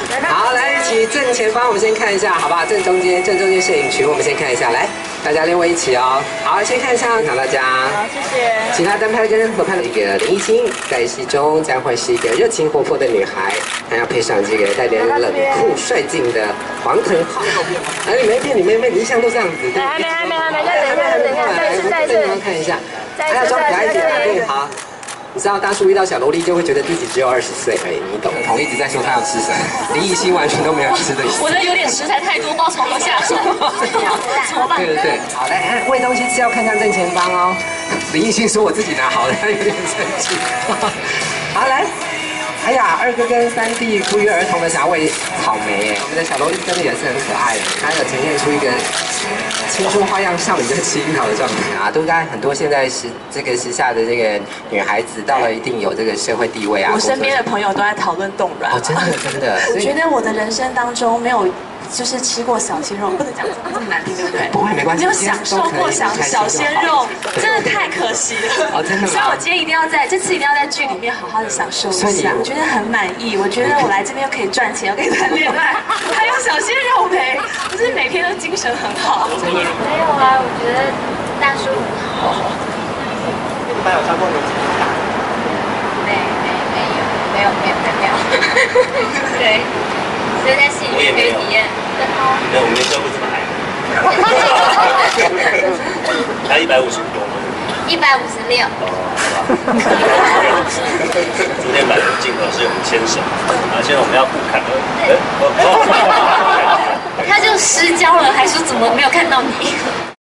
好，来一起正前方，我们先看一下，好不好？正中间摄影群，我们先看一下，来，大家练位一起哦。好，先看一下，好，大家。 好，谢谢。 其他单拍跟合拍的一个林依清，在戏中将会是一个热情活泼的女孩，还要配上这个带点冷酷率劲的黄腾浩。哎，你没变，你一向都这样子。 还没，等一下，再一次， 看一下，还要装可爱一点，对，好。你知道大叔遇到小萝莉就会觉得自己只有20岁而已，你懂？彤一直在说他要吃什么，林艺兴完全都没有吃的意思。 我觉得有点食材太多，不知道从何下手。怎么办？ 对，好，来，喂东西吃要看向正前方哦。林艺兴说我自己拿好了，他有点生气。好，来。哎呀，二哥跟三弟不约而同的想要喂草莓哎，我们的小萝莉真的也是很可爱的，她有呈现出一个青春花样少女在吃樱桃的状态啊，都该很多现在这个时下的这个女孩子到了一定有这个社会地位啊。 我身边的朋友都在讨论冻卵。 哦，真的。 我觉得我的人生当中没有。就是吃过小鲜肉，不能讲这么难听，对不对？ 不会，没关系。 没有享受过小鲜肉，真的太可惜了。 哦，真的吗？ 所以我今天这次一定要在剧里面好好的享受一下。我觉得很满意，我觉得我来这边又可以赚钱，又可以谈恋爱，还有小鲜肉陪，我是每天都精神很好。 没有啊，我觉得大叔很好。 你们有穿过轮子吗？ 没有。对。所以在戏里面可以体验更好。 对，我们的车不怎么矮。他150多吗 ？156。 昨天买的镜头是用牵手，然后现在我们要互看。 他就失焦了，还说怎么没有看到你？